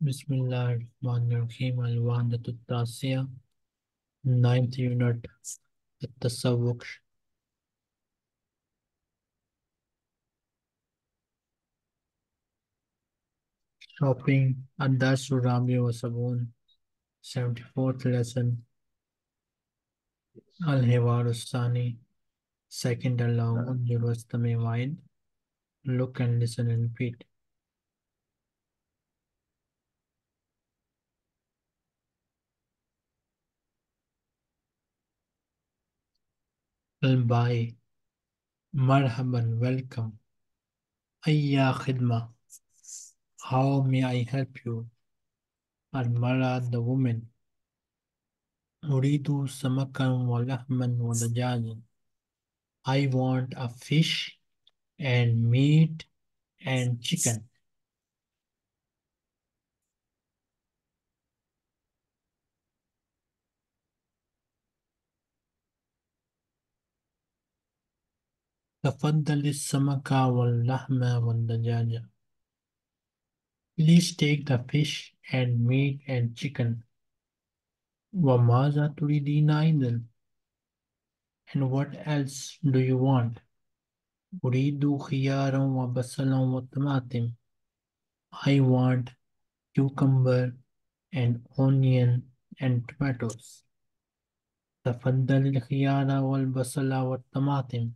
बिस्मिल्लाहिर्रहमानिर्रहीम अल-वहदतुत-तासिया 9th unit التسوق shopping الدرس الرابع والسبعون 74th lesson الحوار الثاني second dialogue انظر واستمع وعد look and listen and repeat الباي مرحبا welcome أي خدمة how may I help you المرأة the woman أريد سمكا ولحما ودجاجا I want a fish and meat and chicken. تفضل السمك واللحم والدجاج. Please take the fish and meat and chicken. وماذا تريدين أيضا? And what else do you want? أريد خيارا وبصلا وطماطم. I want cucumber and onion and tomatoes. تفضل الخيار والبصل والطماطم.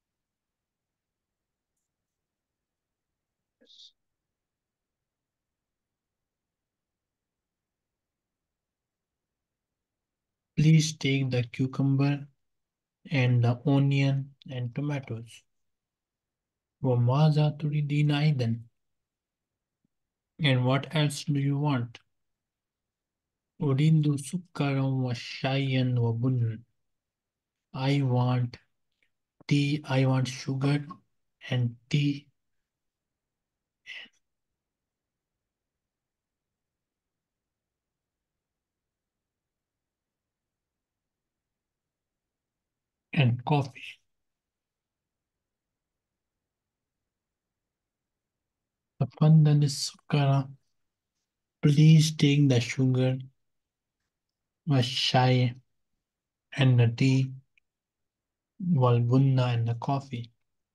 Please take the cucumber and the onion and tomatoes. وماذا تريدين أيضا? And what else do you want? أريد سكرا وشايا وبنا. I want tea, I want sugar and tea and coffee. تفضل السكر. Please take the sugar والشاي and the tea والبن and the coffee.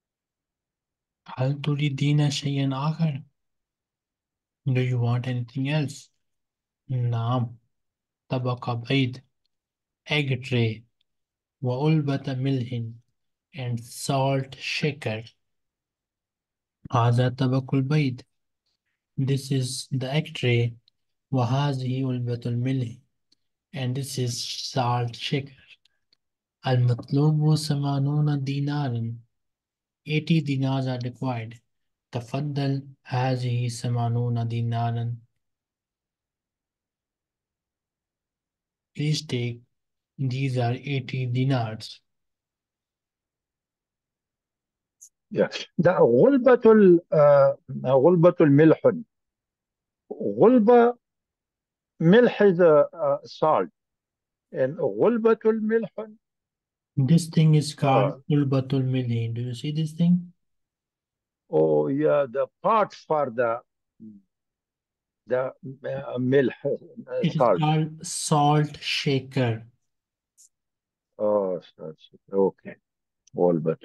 هل تريدين شيئا آخر? Do you want anything else? نعم. طبق بيض egg tray وعلبة ملح and salt shaker. هذا طبق البيض. This is the egg tray. وهذه علبة الملح and this is salt shaker. المطلوب 80 دينارا. 80 dinars are required. تفضل هذه 80 دينارا. Please take, these are 80 dinars. ده غلبة الملح. غلبة ملح is salt, and غلبة الملح. This thing is called ulbatul milhi. Do you see this thing? Oh yeah, the part for the milk It is salt. called salt shaker. Oh, okay. غلبة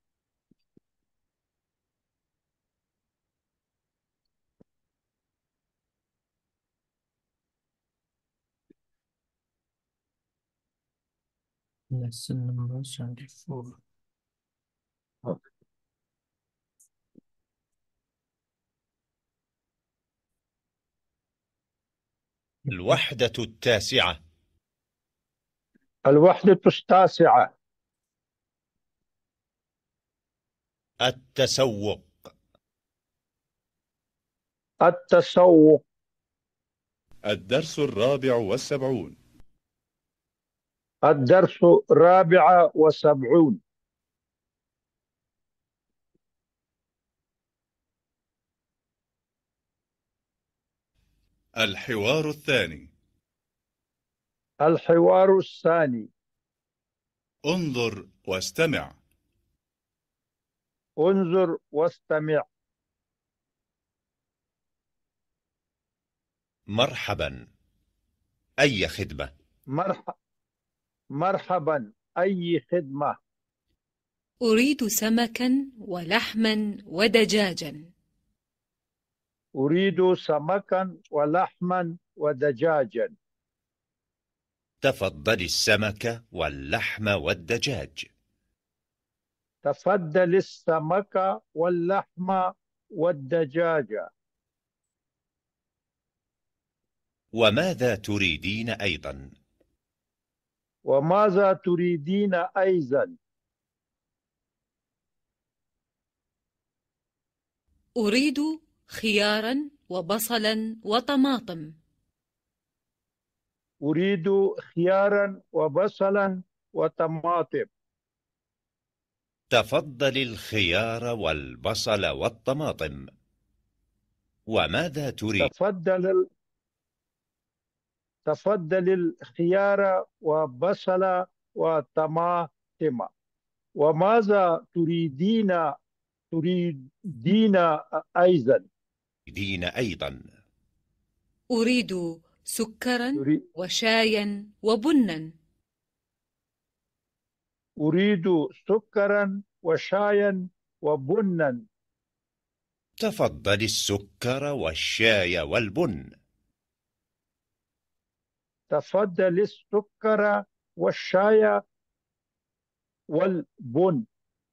Lesson number 74. okay. الوحدة التاسعة. الوحدة التاسعة. التسوق. التسوق. الدرس 74. الدرس 74. الحوار الثاني. الحوار الثاني. انظر واستمع. انظر واستمع. مرحبا. أي خدمة؟ مرحبا، أي خدمة؟ أريد سمكا ولحما ودجاجا. أريد سمكا ولحما ودجاجا. تفضل السمك واللحم والدجاج. تفضل السمك واللحم والدجاج. وماذا تريدين أيضا؟ وماذا تريدين أيضا؟ أريد خيارا وبصلا وطماطم. أريد خيارا وبصلا وطماطم. تفضل الخيار والبصل والطماطم. وماذا تريد؟ تفضل الخيار وبصل وطماطم. وماذا تريدين أيضا؟ أريد سكرا تري- وشايا وبنا. أريد سكرا وشايا وبنا. تفضل السكر والشاي والبن. تفضل السكر والشاي والبن.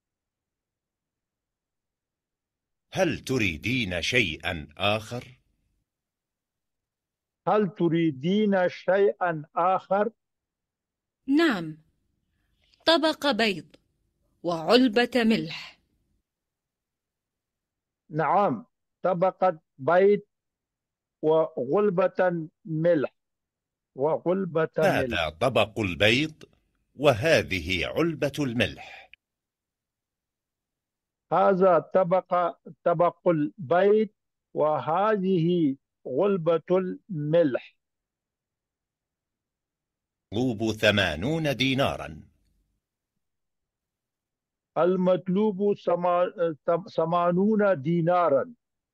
هل تريدين شيئا آخر؟ هل تريدين شيئا آخر؟ نعم، طبق بيض وعلبة ملح. نعم، طبقة بيض وغلبة ملح. هذا طبق البيض وهذه علبة الملح. هذا طبق البيض وهذه غلبة الملح. مطلوب 80 دينارا. المطلوب 80 دينارا.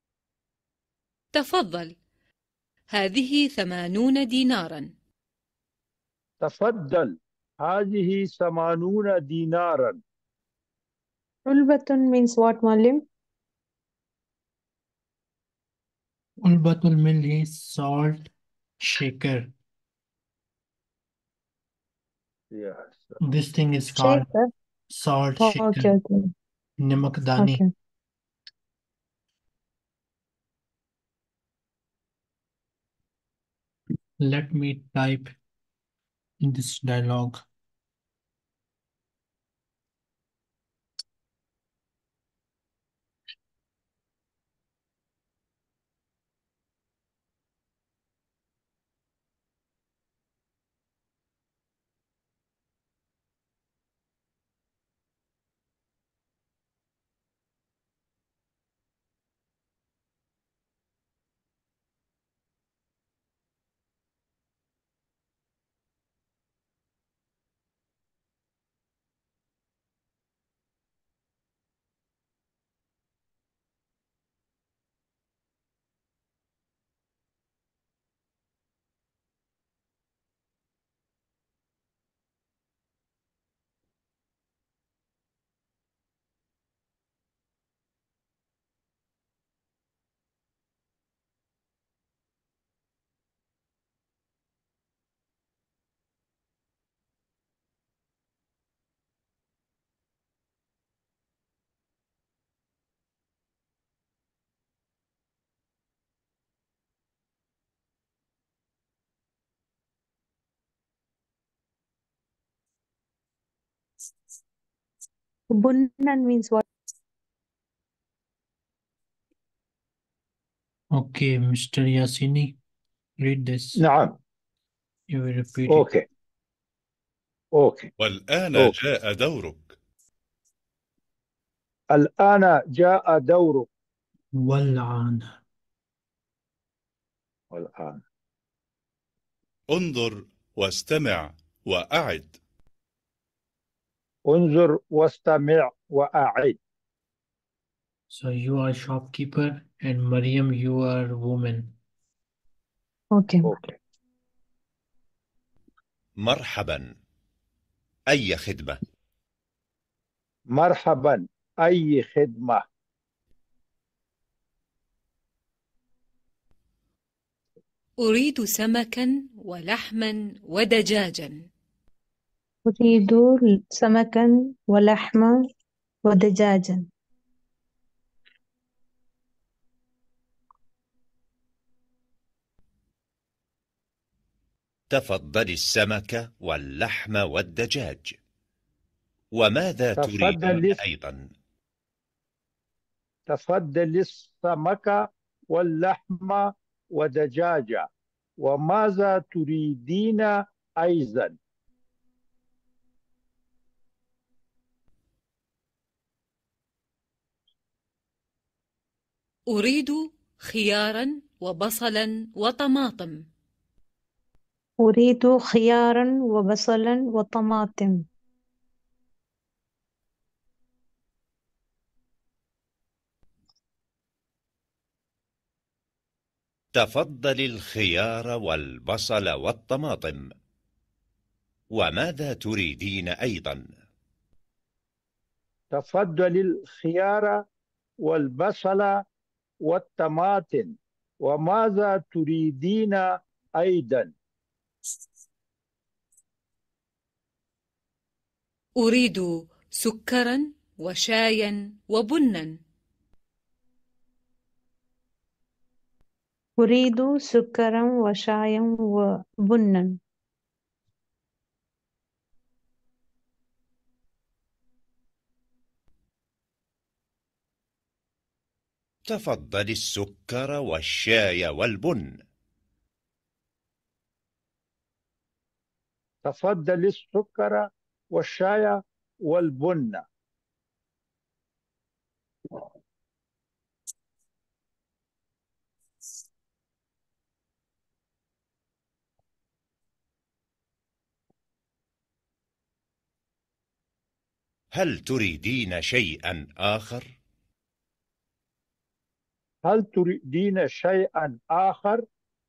تفضل، هذه 80 دينارا. تفضل، هذه 80 دينارا. علبة means what, معلم? علبة الملح is salt shaker. Yes. This thing is called Shaker. salt Okay, shaker. okay. Namakdani. Okay. Let me type in this dialogue. Bunnan means what? Okay, Mr. Yasini, read this. نعم. You will repeat it. أوكي. أوكي. والآن أوكي. جاء دورك. الآن جاء دورك. والآن. والآن. انظر واستمع وأعد. انظر واستمع وأعد. So you are shopkeeper and Mariam, you are woman. Okay. Okay. مرحبا، أي خدمة؟ مرحبا، أي خدمة؟ أريد سمكا ولحما ودجاجا. أريد سمكا ولحما ودجاجا. تفضل السمك واللحم والدجاج. وماذا تريدين تفضل أيضا؟ تفضل السمك واللحم ودجاجة. وماذا تريدين أيضا؟ أريد خيارا وبصلا وطماطم. أريد خيارا وبصلا وطماطم. تفضل الخيار والبصل والطماطم. وماذا تريدين أيضا؟ تفضل الخيار والبصل والطماطم. وماذا تريدين أيضا؟ أريد سكرا وشايا وبنا. أريد سكرا وشايا وبنا. تفضل السكر والشاي والبن. تفضل السكر والشاي والبن. هل تريدين شيئا آخر؟ هل تريدين شيئا آخر؟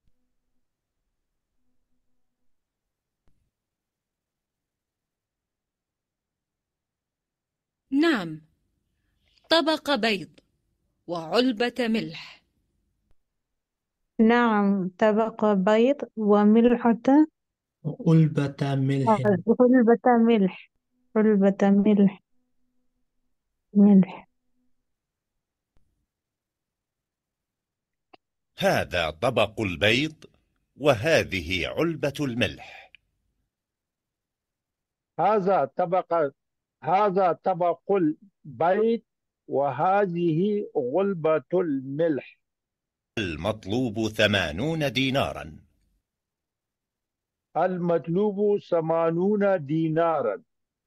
نعم، طبق بيض وعلبة ملح. نعم، طبق بيض وملحة. علبة ملح. علبة ملح. علبة ملح. ملح. هذا طبق البيض وهذه علبة الملح. هذا طبق البيض وهذه علبة الملح. المطلوب 80 دينارا. المطلوب 80 دينارا.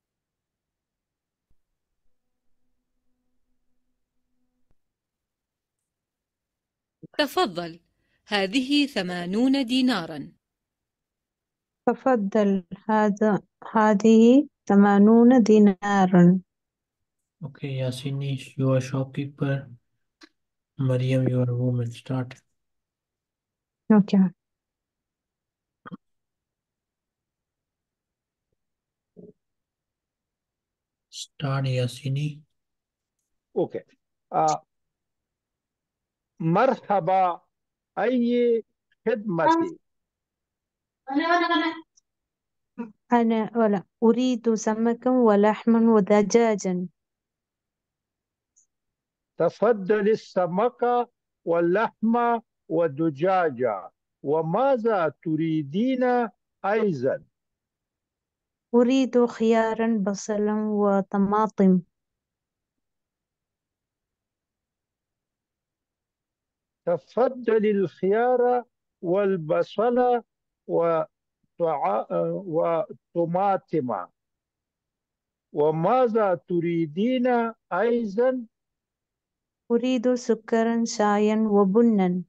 تفضل، هذه 80 دينارا. تفضل، هذه 80 دينارا. Okay, Yasini, you are shopkeeper. Mariam, you are woman. Start. أوكي. Start, Yasini. أوكي. مرحبا، أي خدمتي؟ أنا أريد سمكا ولحما ودجاجا. تفضل السمك واللحم والدجاجة. وماذا تريدين أيضا؟ أريد خيارا بصلا وطماطم. تفضل الخيار والبصل وطماطم. وماذا تريدين أيضا؟ أريد سكرا شايا وبنا.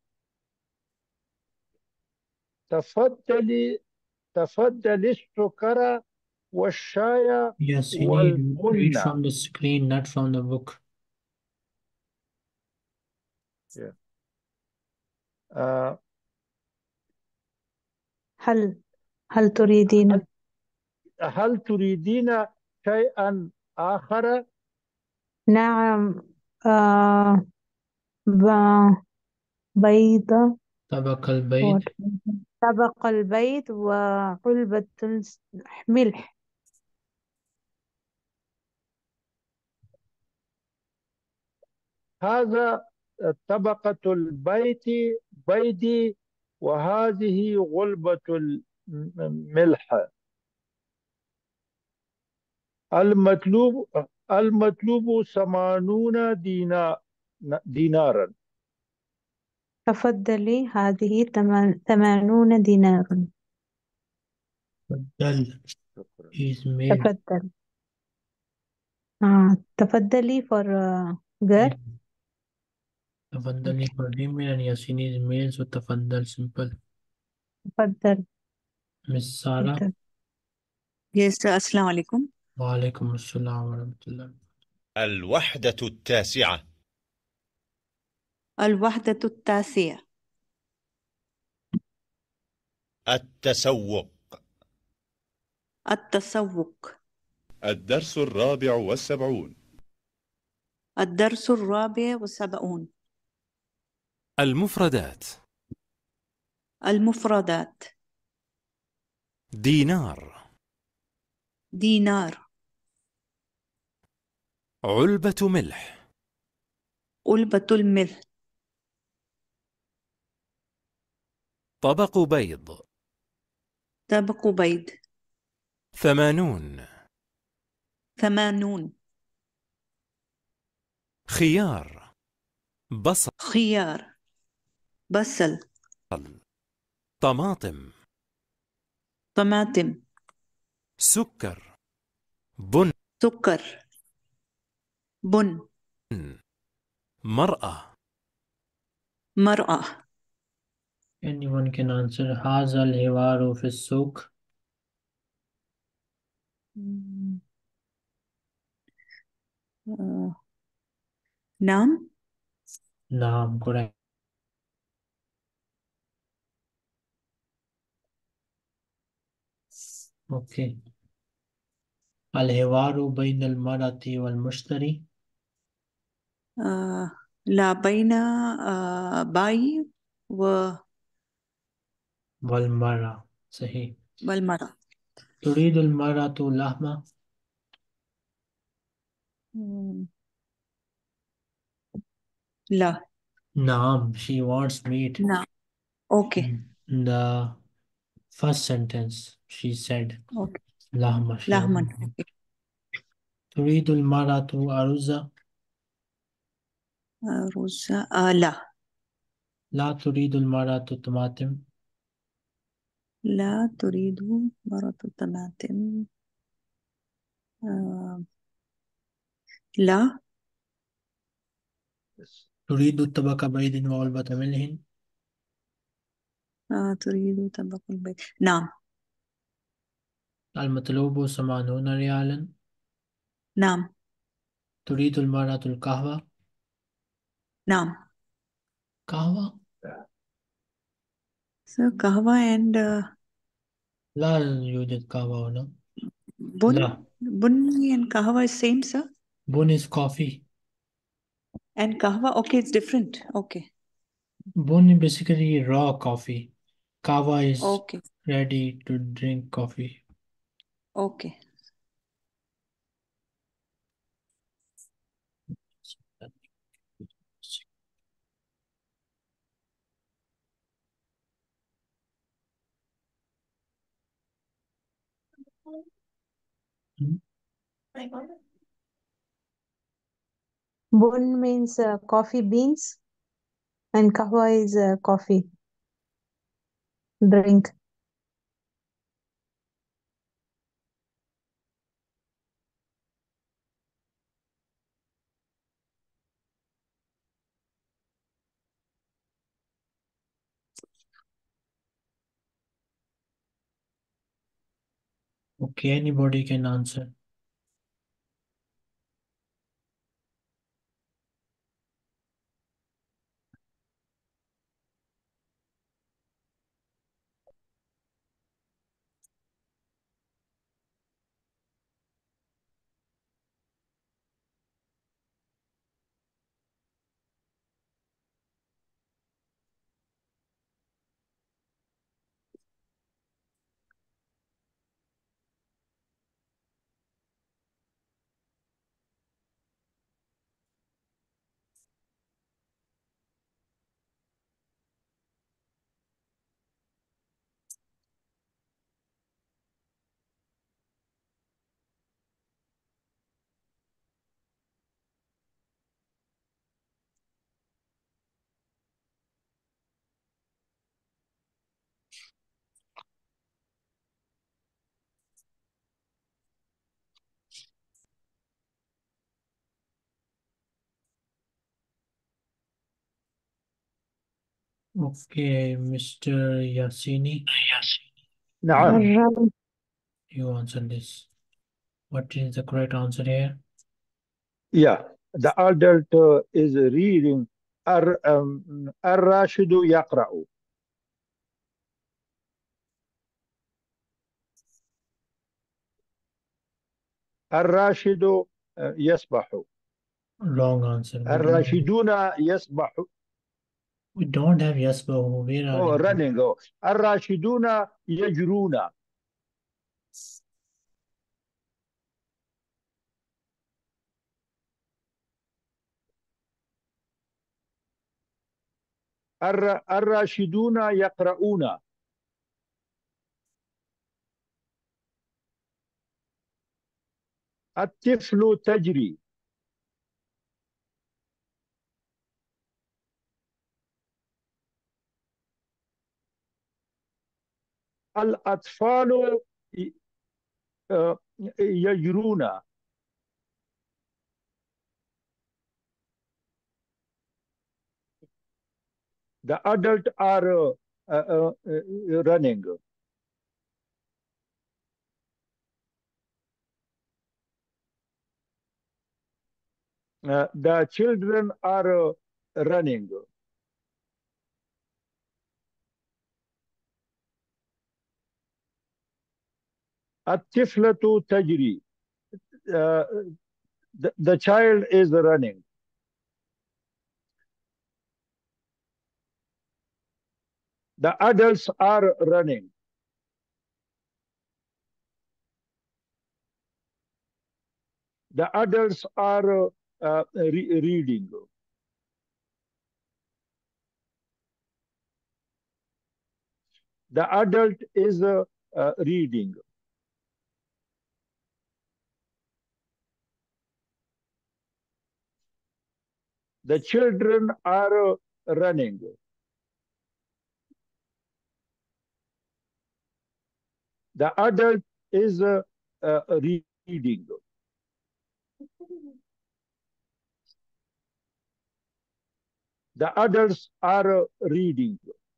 تفضل السكر والشاي Yasini, read والبن. from the screen, not from the book. آه، هل هل تريدين هل تريدين شيئا آخر؟ نعم. آه بيضة طبق البيض. طبق البيض وعلبة ملح. هذا طبقة البيت بيدي، وهذه غلبة الملح. المطلوب المطلوب 80 دينارا. تفضلي، هذه 80 دينارا. تفضل شكرا. is made. تفضل. تفضلي for girl. تفضلي for female and Yasin is male, so تفضل simple. تفضل. Miss Sara. Yes, Assalamu alaikum. وعليكم السلام ورحمة الله. الوحدة التاسعة. الوحدة التاسعة. التسوق. التسوق. الدرس 74. الدرس 74. المفردات: المفردات: دينار، دينار، علبة ملح، علبة الملح، طبق بيض، طبق بيض، 80، 80، خيار، بصل، خيار، بصل، طماطم، طماطم، سكر، بن، سكر، بن، مرأة. مرأة. Anyone can answer. هذا الحوار في السوق. نعم. نعم correct. Okay. الحوار بين المرأة والمشتري. لا، بين باي والمرأة صحيح. والمرأة. تريد المرأة لحمة. لا. نعم she wants meat. نعم. أوكي. The first sentence she said أوكي. لحمة she لحما. wants. أوكي. تريد المرأة أرز. رز. لا. لا تريد المرأة طماطم. لا تريد مرة الطماطم. لا. تريد طبق بيض وعلبة ملح. تريد طبق البيض. نعم. المطلوب 80 ريالا. نعم. تريد المرأة القهوة. نعم. قهوة. So kahwa and لا يوجد قهوة هنا. bun. لا. Bunni and kahwa is same, sir. Bun is coffee. And kahwa, okay, it's different. Okay. Bun is basically raw coffee. Kava is Okay. ready to drink coffee. Okay. Bun means coffee beans, and kahwa is coffee drink. Okay, anybody can answer. Okay, Mr. Yassini, نعم. الرمل. you answer this. What is the correct answer here? Yeah, the adult is reading. الراشد يقرأ. الراشد يسبح. Wrong answer. الراشدون يسبح. We don't have yes, but where are you? running. الراشدون يجرون. الراشدون يقرؤون. الطفل تجري. الأطفال يجرون. The adult are running. The children are running. الطفلة تجري. The child is running. The adults are running. The adults are reading. The adult is reading. The children are running. The adult is reading. The adults are reading.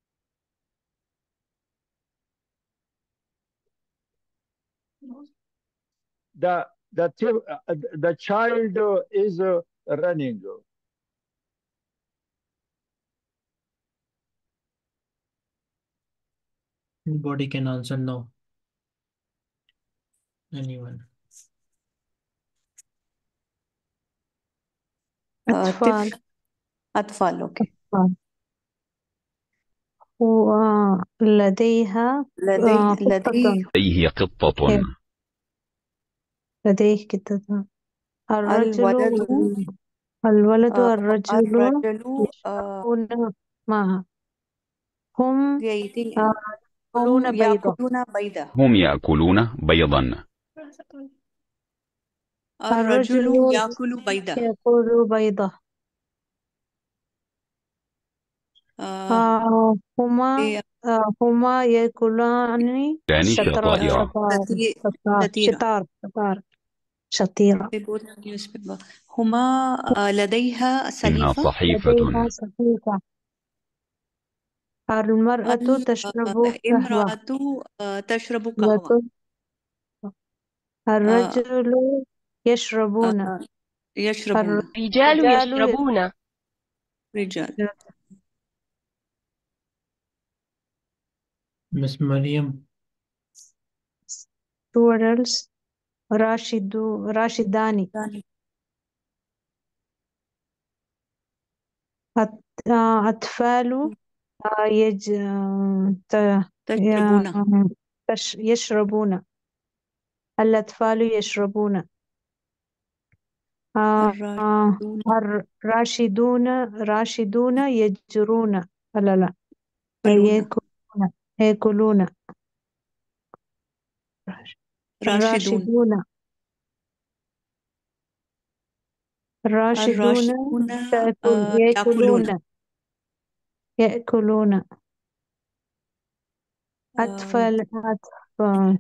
The child is running. Anybody can answer no. Anyone? أطفال. أطفال. Okay. أطفال. ولديها قطة. لديه قطة. لديه قطة. الولد والرجل الرجل معها. هم هم يأكلون بيضة. هم يأكلون بيضا. الرجل يأكل بيضة. يأكل بيضة. هما يأكلان شطيرة. هما لديها إنها صحيفة. صحيفة. المرأة تشرب امرأة تشرب قهوة. الرجل يشربون. الرجال يشربون. رجال. Miss Mariam. Plurals. راشدان. أطفال يشربون. الأطفال يشربون. راشدون يجرون. لا يأكلون. راشدون يأكلون. الطفلان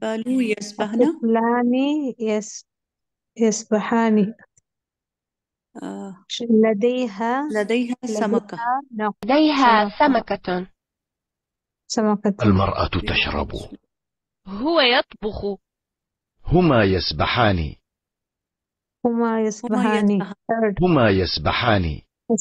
يسبحان. لديها لديها سمكة. no. لديها سمكة. سمكة. المرأة تشرب. هو يطبخ. هما يسبحان. هما يسبحان. Third. هما يسبحان.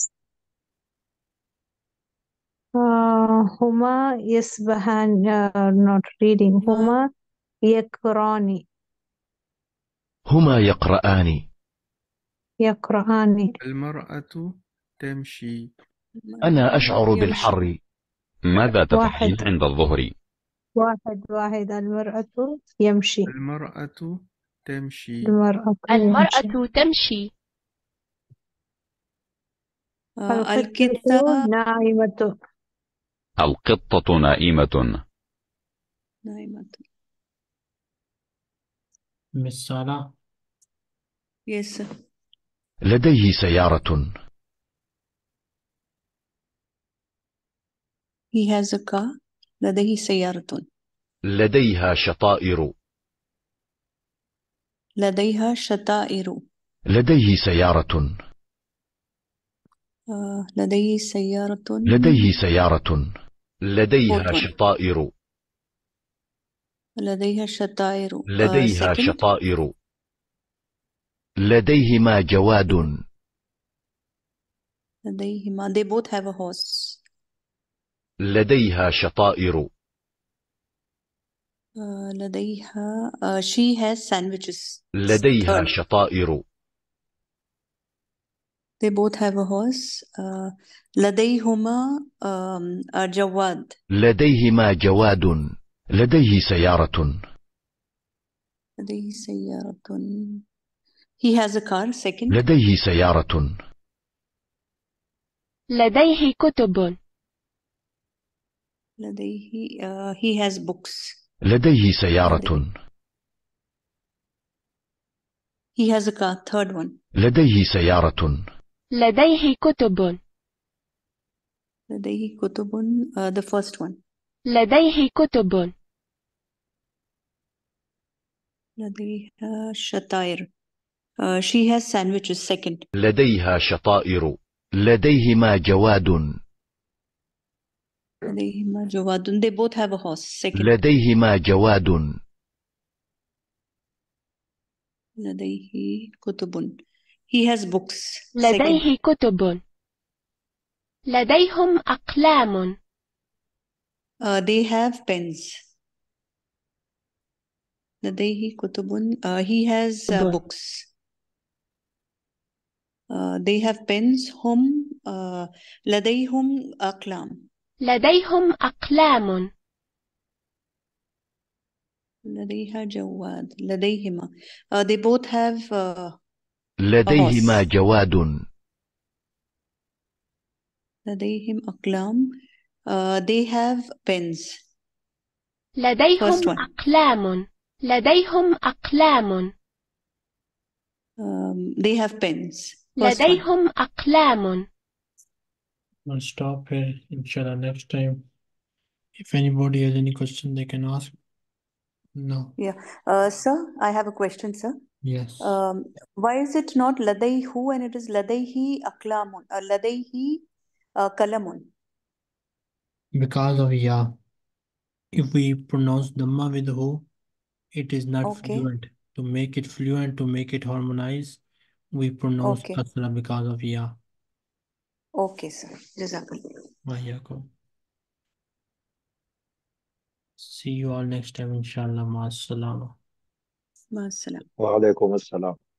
هما يسبحان. Not reading. هما يقرأان. هما يقرآن. يقرأان. المرأة تمشي. أنا أشعر بالحر. ماذا تفعلين واحد. عند الظهر؟ واحد. المرأة يمشي. المرأة تمشي. المرأة المرأة تمشي. القطة نائمة. القطة نائمة. Miss Sara. Yes, sir. لديه سيارة. He has a car. لديه سيارة. لديها شطائر. لديها شطائر. لديه سيارة. لديه سيارة. لديه سيارة. لديها شطائر. لديها شطائر. لديها second. شطائر. لديهما جواد. لديهما. They both have a horse. لديها شطائر. لديها she has sandwiches. لديها Third. شطائر. They both have a horse. لديهما جواد. لديهما جواد. لديه سيارة. لديه سيارة. He has a car. Second. لديه سيارة. لديه كتب. لديه he has books. لديه سيارة. He has a car. Third one. لديه سيارة. لديه كتب. لديه كتب. The first one. لديه كتب. لديها شطائر. She has sandwiches. Second. لديها شطائر. لديهما جواد. لديهما جواد. They both have a horse. Second. لديهما جواد. لديه كتب. He has books. لديه كتب. لديهم أقلام. They have pens. لديه كتب. He has books. They have pens. هم لديهم أقلام. لديهم أقلام. لديها جواد. لديهما. They both have لديهما جواد. لديهم أقلام. They have pens. لديهم أقلام. لديهم أقلام. They have pens. لديهم أقلام. I'll stop here. Inshallah, next time. If anybody has any question, they can ask. No. Yeah. Sir, I have a question, sir. Yes. Why is it not لديه and it is لديه أقلام? لديه قلم. Because of ya. If we pronounce Dhamma with hu, it is not fluent. To make it fluent, to make it harmonize, we pronounce kasra because of ya. Okay, sir. Jazakallah. Wahiyakum. See you all next time, inshallah. Ma'as salama. Ma'as salam. Wa alaikum assalam.